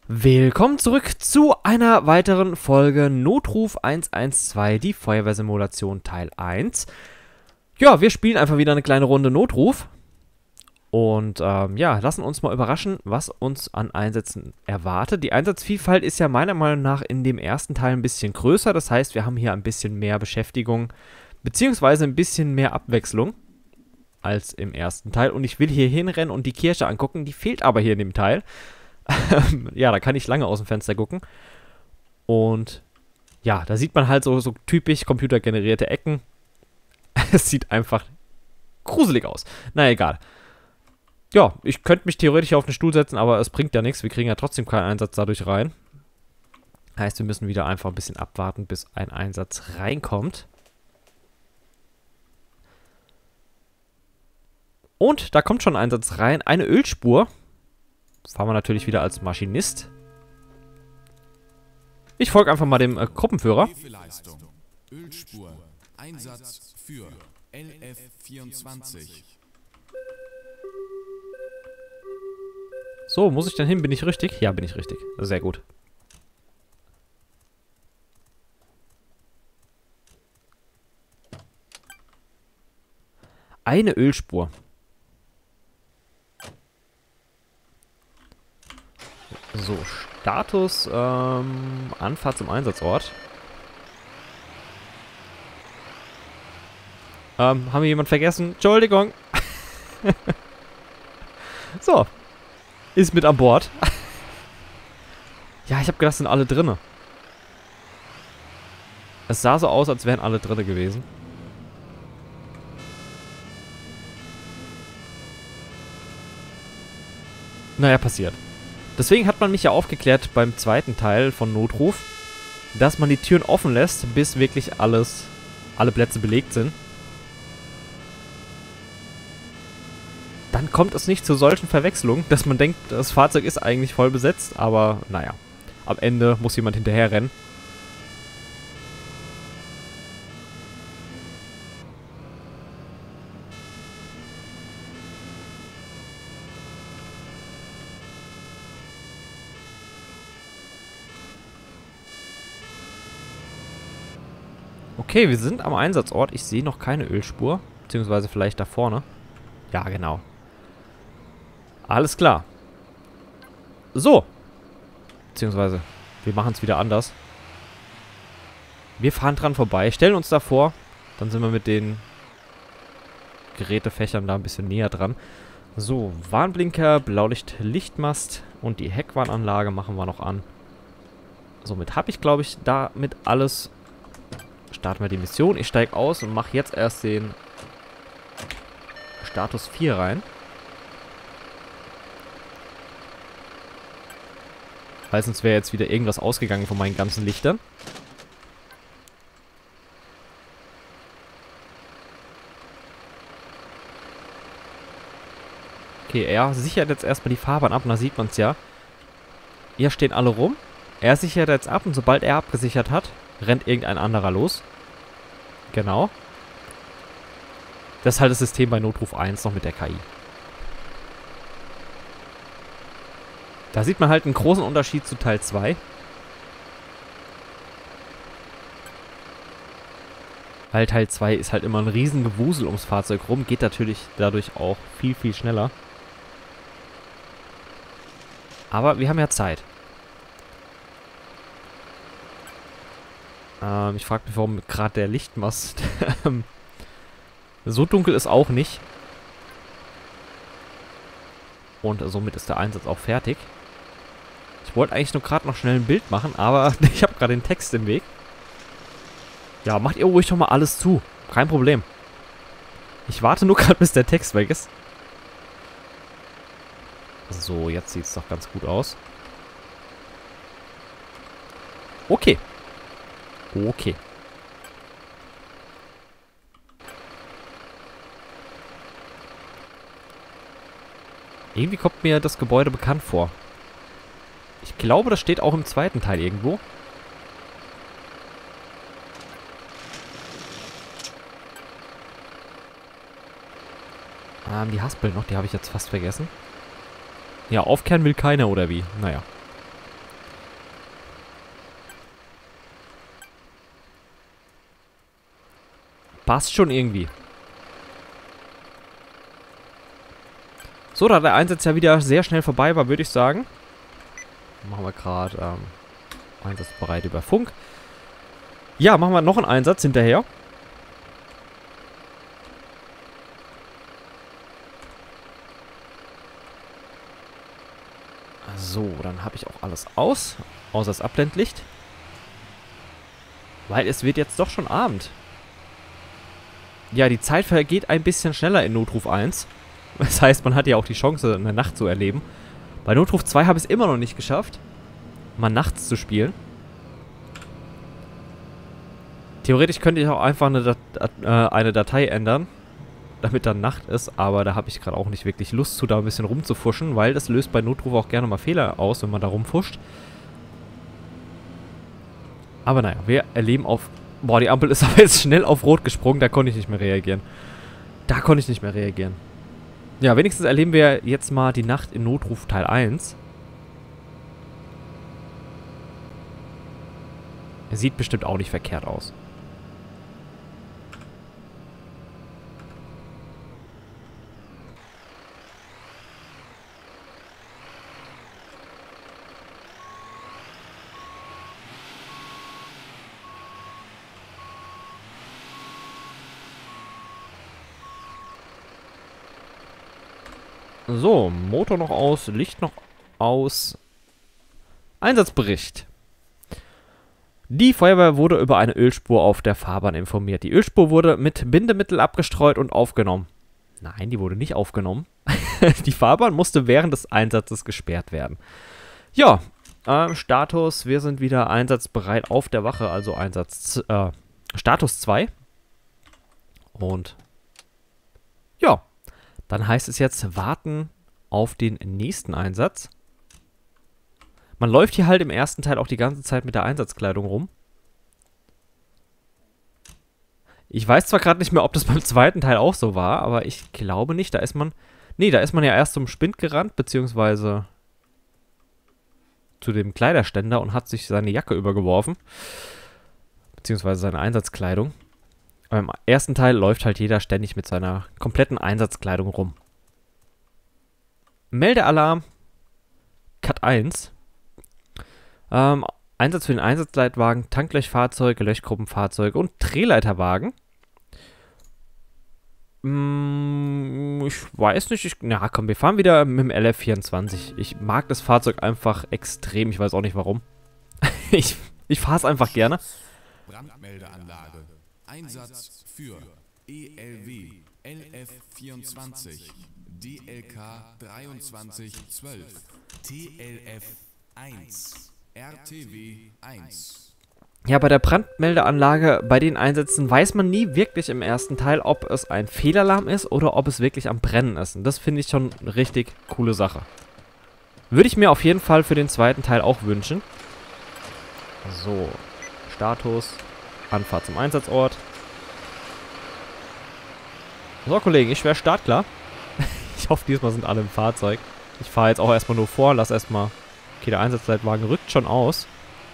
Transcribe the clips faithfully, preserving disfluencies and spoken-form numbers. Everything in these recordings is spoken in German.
Willkommen zurück zu einer weiteren Folge Notruf eins eins zwei, die Feuerwehrsimulation Teil eins. Ja, wir spielen einfach wieder eine kleine Runde Notruf. Und ähm, ja, lassen uns mal überraschen, was uns an Einsätzen erwartet. Die Einsatzvielfalt ist ja meiner Meinung nach in dem ersten Teil ein bisschen größer. Das heißt, wir haben hier ein bisschen mehr Beschäftigung, beziehungsweise ein bisschen mehr Abwechslung als im ersten Teil. Und ich will hier hinrennen und die Kirche angucken. Die fehlt aber hier in dem Teil. Ja, da kann ich lange aus dem Fenster gucken. Und ja, da sieht man halt so, so typisch computergenerierte Ecken. Es sieht einfach gruselig aus. Na egal. Ja, ich könnte mich theoretisch auf den Stuhl setzen, aber es bringt ja nichts. Wir kriegen ja trotzdem keinen Einsatz dadurch rein. Heißt, wir müssen wieder einfach ein bisschen abwarten, bis ein Einsatz reinkommt. Und da kommt schon ein Einsatz rein. Eine Ölspur. Fahren wir natürlich wieder als Maschinist. Ich folge einfach mal dem äh, Gruppenführer. Ölspur. Einsatz für L F vierundzwanzig. So, muss ich denn hin? Bin ich richtig? Ja, bin ich richtig. Sehr gut. Eine Ölspur. So, Status, ähm, Anfahrt zum Einsatzort. Ähm, haben wir jemanden vergessen? Entschuldigung. So. Ist mit an Bord. Ja, ich habe gedacht, sind alle drinne. Es sah so aus, als wären alle drinne gewesen. Naja, passiert. Deswegen hat man mich ja aufgeklärt beim zweiten Teil von Notruf, dass man die Türen offen lässt, bis wirklich alles, alle Plätze belegt sind. Dann kommt es nicht zu solchen Verwechslungen, dass man denkt, das Fahrzeug ist eigentlich voll besetzt, aber naja, am Ende muss jemand hinterher rennen. Okay, wir sind am Einsatzort. Ich sehe noch keine Ölspur. Beziehungsweise vielleicht da vorne. Ja, genau. Alles klar. So. Beziehungsweise, wir machen es wieder anders. Wir fahren dran vorbei, stellen uns davor. Dann sind wir mit den Gerätefächern da ein bisschen näher dran. So, Warnblinker, Blaulicht, Lichtmast und die Heckwarnanlage machen wir noch an. Somit habe ich, glaube ich, damit alles. Starten wir die Mission. Ich steige aus und mache jetzt erst den Status vier rein. Weil sonst wäre jetzt wieder irgendwas ausgegangen von meinen ganzen Lichtern. Okay, er sichert jetzt erstmal die Fahrbahn ab und da sieht man es ja. Hier stehen alle rum. Er sichert jetzt ab und sobald er abgesichert hat, rennt irgendein anderer los. Genau. Das ist halt das System bei Notruf eins noch mit der K I. Da sieht man halt einen großen Unterschied zu Teil zwei. Weil Teil zwei ist halt immer ein riesen Gewusel ums Fahrzeug rum. Geht natürlich dadurch auch viel, viel schneller. Aber wir haben ja Zeit. Ähm, ich frage mich, warum gerade der Lichtmast so dunkel ist auch nicht. Und somit ist der Einsatz auch fertig. Ich wollte eigentlich nur gerade noch schnell ein Bild machen, aber ich habe gerade den Text im Weg. Ja, macht ihr ruhig doch mal alles zu. Kein Problem. Ich warte nur gerade, bis der Text weg ist. So, jetzt sieht es doch ganz gut aus. Okay. Okay. Irgendwie kommt mir das Gebäude bekannt vor. Ich glaube, das steht auch im zweiten Teil irgendwo. Ähm, die Haspel noch, die habe ich jetzt fast vergessen. Ja, aufkehren will keiner, oder wie? Naja. Passt schon irgendwie. So, da der Einsatz ja wieder sehr schnell vorbei war, würde ich sagen. Machen wir gerade ähm, einsatzbereit über Funk. Ja, machen wir noch einen Einsatz hinterher. So, dann habe ich auch alles aus. Außer das Abblendlicht. Weil es wird jetzt doch schon Abend. Ja, die Zeit vergeht ein bisschen schneller in Notruf eins. Das heißt, man hat ja auch die Chance, eine Nacht zu erleben. Bei Notruf zwei habe ich es immer noch nicht geschafft, mal nachts zu spielen. Theoretisch könnte ich auch einfach eine, Dat äh, eine Datei ändern, damit dann Nacht ist, aber da habe ich gerade auch nicht wirklich Lust zu, da ein bisschen rumzufuschen, weil das löst bei Notruf auch gerne mal Fehler aus, wenn man da rumfuscht. Aber naja, wir erleben auf... Boah, die Ampel ist aber jetzt schnell auf Rot gesprungen, da konnte ich nicht mehr reagieren. Da konnte ich nicht mehr reagieren. Ja, wenigstens erleben wir jetzt mal die Nacht in Notruf Teil eins. Er sieht bestimmt auch nicht verkehrt aus. So, Motor noch aus, Licht noch aus. Einsatzbericht. Die Feuerwehr wurde über eine Ölspur auf der Fahrbahn informiert. Die Ölspur wurde mit Bindemittel abgestreut und aufgenommen. Nein, die wurde nicht aufgenommen. Die Fahrbahn musste während des Einsatzes gesperrt werden. Ja, ähm, Status, wir sind wieder einsatzbereit auf der Wache, also Einsatz, äh, Status zwei. Und ja, dann heißt es jetzt warten auf den nächsten Einsatz. Man läuft hier halt im ersten Teil auch die ganze Zeit mit der Einsatzkleidung rum. Ich weiß zwar gerade nicht mehr, ob das beim zweiten Teil auch so war, aber ich glaube nicht. Da ist man... Nee, da ist man ja erst zum Spind gerannt, beziehungsweise zu dem Kleiderständer und hat sich seine Jacke übergeworfen. Beziehungsweise seine Einsatzkleidung. Aber im ersten Teil läuft halt jeder ständig mit seiner kompletten Einsatzkleidung rum. Meldealarm. Cut eins. Ähm, Einsatz für den Einsatzleitwagen, Tanklöchfahrzeuge, Löschgruppenfahrzeuge und Drehleiterwagen. Hm, ich weiß nicht. Ich, na komm, wir fahren wieder mit dem L F vierundzwanzig. Ich mag das Fahrzeug einfach extrem. Ich weiß auch nicht warum. ich ich fahre es einfach gerne. Brandmeldeanlage. Einsatz für E L W L F vierundzwanzig, D L K dreiundzwanzig zwölf, T L F eins, R T W eins. Ja, bei der Brandmeldeanlage, bei den Einsätzen weiß man nie wirklich im ersten Teil, ob es ein Fehlalarm ist oder ob es wirklich am Brennen ist. Und das finde ich schon eine richtig coole Sache. Würde ich mir auf jeden Fall für den zweiten Teil auch wünschen. So, Status, Anfahrt zum Einsatzort. So, Kollegen, ich wäre startklar. Ich hoffe, diesmal sind alle im Fahrzeug. Ich fahre jetzt auch erstmal nur vor, lass erstmal... Okay, der Einsatzleitwagen rückt schon aus.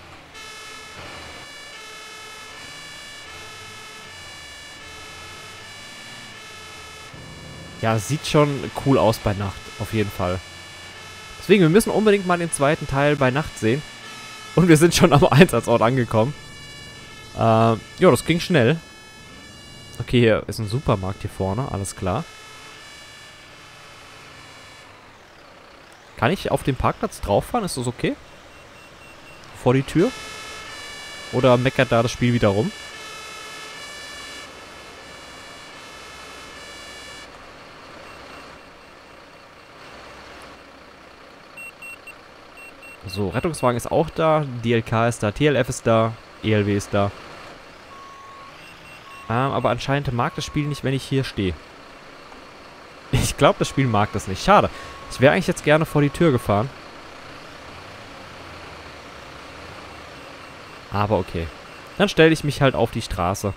Ja, sieht schon cool aus bei Nacht, auf jeden Fall. Deswegen, wir müssen unbedingt mal den zweiten Teil bei Nacht sehen. Und wir sind schon am Einsatzort angekommen. Ähm, ja, das ging schnell. Okay, hier ist ein Supermarkt hier vorne, alles klar. Kann ich auf den Parkplatz drauf fahren? Ist das okay? Vor die Tür? Oder meckert da das Spiel wieder rum? So, Rettungswagen ist auch da, D L K ist da, T L F ist da, E L W ist da. Ähm, aber anscheinend mag das Spiel nicht, wenn ich hier stehe. Ich glaube, das Spiel mag das nicht. Schade. Ich wäre eigentlich jetzt gerne vor die Tür gefahren. Aber okay. Dann stelle ich mich halt auf die Straße.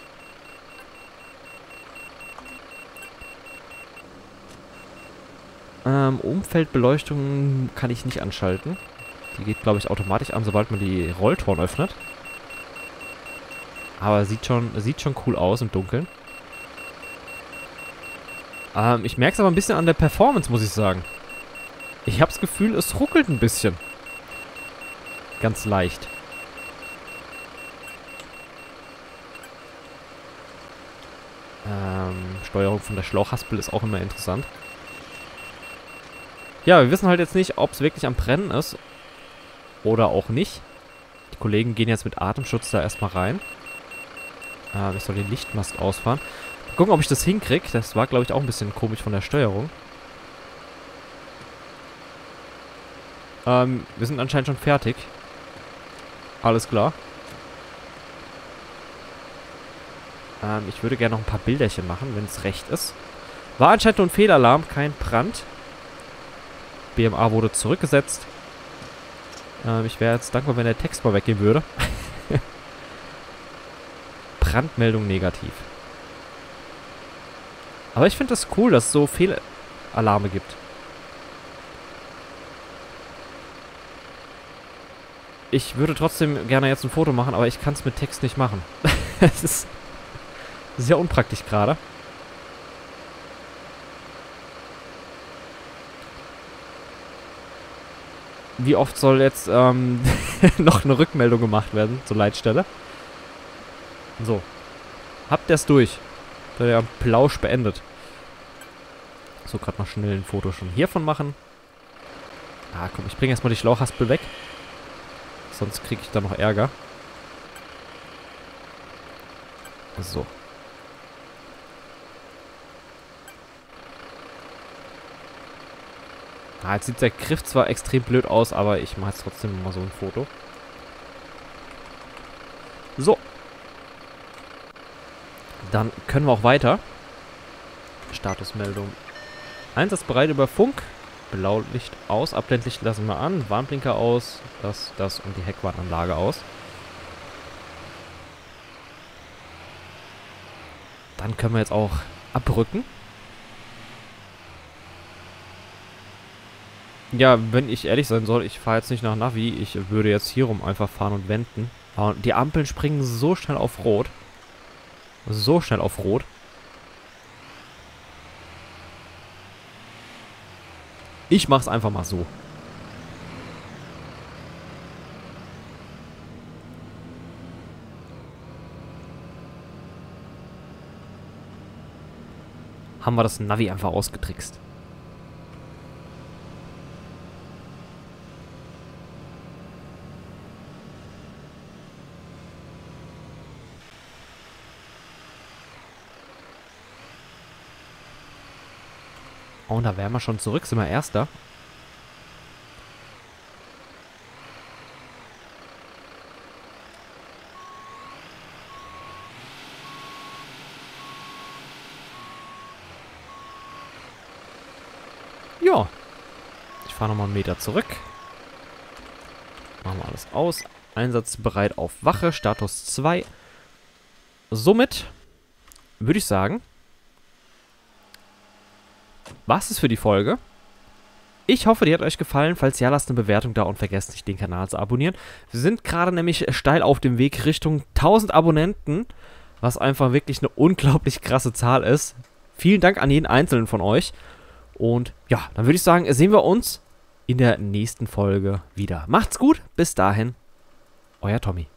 Ähm, Umfeldbeleuchtung kann ich nicht anschalten. Die geht, glaube ich, automatisch an, sobald man die Rolltoren öffnet. Aber sieht schon, sieht schon cool aus im Dunkeln. Ähm, ich merke es aber ein bisschen an der Performance, muss ich sagen. Ich habe das Gefühl, es ruckelt ein bisschen. Ganz leicht. Ähm, Steuerung von der Schlauchhaspel ist auch immer interessant. Ja, wir wissen halt jetzt nicht, ob es wirklich am Brennen ist. Oder auch nicht. Die Kollegen gehen jetzt mit Atemschutz da erstmal rein. Ähm, ich soll den Lichtmast ausfahren. Mal gucken, ob ich das hinkriege. Das war, glaube ich, auch ein bisschen komisch von der Steuerung. Ähm, wir sind anscheinend schon fertig. Alles klar. Ähm, ich würde gerne noch ein paar Bilderchen machen, wenn es recht ist. War anscheinend nur ein Fehlalarm, kein Brand. B M A wurde zurückgesetzt. Ähm, ich wäre jetzt dankbar, wenn der Text mal weggehen würde. Brandmeldung negativ. Aber ich finde das cool, dass es so Fehlalarme gibt. Ich würde trotzdem gerne jetzt ein Foto machen, aber ich kann es mit Text nicht machen. Es ist sehr unpraktisch gerade. Wie oft soll jetzt ähm, noch eine Rückmeldung gemacht werden zur Leitstelle? So. Habt ihr es durch? Der Plausch beendet. So, gerade noch schnell ein Foto schon hiervon machen. Ah, komm, ich bringe erstmal die Schlauchhaspel weg. Sonst kriege ich da noch Ärger. So. Ah, jetzt sieht der Griff zwar extrem blöd aus, aber ich mache jetzt trotzdem mal so ein Foto. So. Dann können wir auch weiter. Statusmeldung. Einsatzbereit über Funk. Blaulicht aus. Abblendlicht lassen wir an. Warnblinker aus. Das, das und die Heckwarnanlage aus. Dann können wir jetzt auch abrücken. Ja, wenn ich ehrlich sein soll, ich fahre jetzt nicht nach Navi. Ich würde jetzt hier rum einfach fahren und wenden. Aber die Ampeln springen so schnell auf Rot. So schnell auf Rot. Ich mach's einfach mal so. Haben wir das Navi einfach ausgetrickst. Oh, und da wären wir schon zurück. Sind wir Erster. Ja. Ich fahre nochmal einen Meter zurück. Machen wir alles aus. Einsatzbereit auf Wache. Status zwei. Somit würde ich sagen, was ist für die Folge? Ich hoffe, die hat euch gefallen. Falls ja, lasst eine Bewertung da und vergesst nicht, den Kanal zu abonnieren. Wir sind gerade nämlich steil auf dem Weg Richtung tausend Abonnenten, was einfach wirklich eine unglaublich krasse Zahl ist. Vielen Dank an jeden einzelnen von euch. Und ja, dann würde ich sagen, sehen wir uns in der nächsten Folge wieder. Macht's gut, bis dahin, euer Tommy.